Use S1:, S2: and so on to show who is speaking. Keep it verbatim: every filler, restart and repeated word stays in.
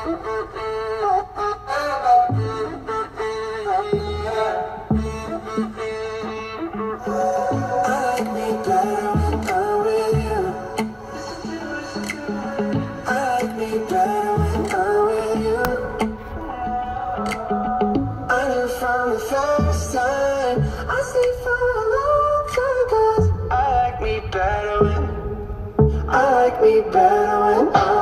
S1: From the first time, I stayed for a long time, 'cause I like me better when I like me better when I